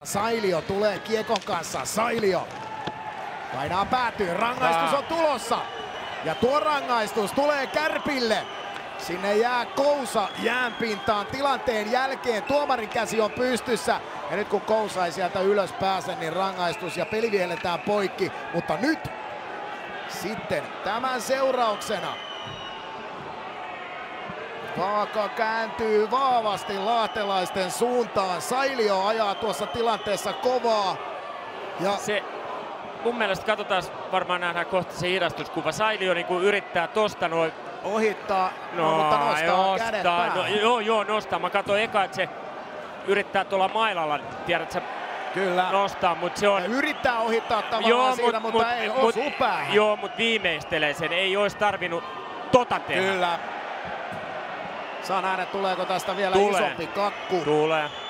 Sailio tulee kiekon kanssa. Sailio painaa päätyyn. Rangaistus on tulossa. Ja tuo rangaistus tulee Kärpille. Sinne jää Kousa jäänpintaan tilanteen jälkeen. Tuomarin käsi on pystyssä. Ja nyt kun Kousa ei sieltä ylös pääse, niin rangaistus ja peli vihelletään poikki. Mutta nyt sitten tämän seurauksena vaaka kääntyy vaavasti lahtelaisten suuntaan. Sailio ajaa tuossa tilanteessa kovaa. Ja se, mun mielestä katsotaan, varmaan nähdään kohta se hidastuskuva. Sailio niin kuin yrittää tosta noin ohittaa, mutta nostaa kädet päähän. Joo, nostaa. Mä katsoin eka, että se yrittää tuolla mailalla, tiedät sä, kyllä nostaa, mutta se on... Ja yrittää ohittaa tavallaan siinä, mutta ei osu päähän. Joo, mutta viimeistelee sen. Ei olisi tarvinnut tota tehdä. Kyllä. Saa nähdä, tuleeko tästä vielä isompi kakku. Tulee.